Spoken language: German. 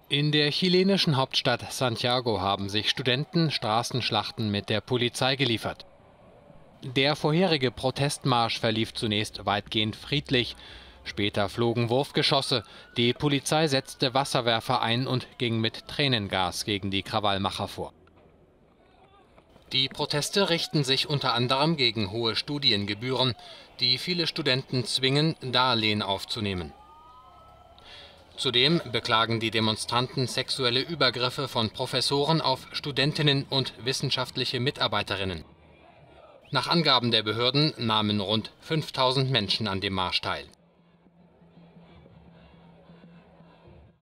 In der chilenischen Hauptstadt Santiago haben sich Studenten Straßenschlachten mit der Polizei geliefert. Der vorherige Protestmarsch verlief zunächst weitgehend friedlich. Später flogen Wurfgeschosse, die Polizei setzte Wasserwerfer ein und ging mit Tränengas gegen die Krawallmacher vor. Die Proteste richten sich unter anderem gegen hohe Studiengebühren, die viele Studenten zwingen, Darlehen aufzunehmen. Zudem beklagen die Demonstranten sexuelle Übergriffe von Professoren auf Studentinnen und wissenschaftliche Mitarbeiterinnen. Nach Angaben der Behörden nahmen rund 5000 Menschen an dem Marsch teil.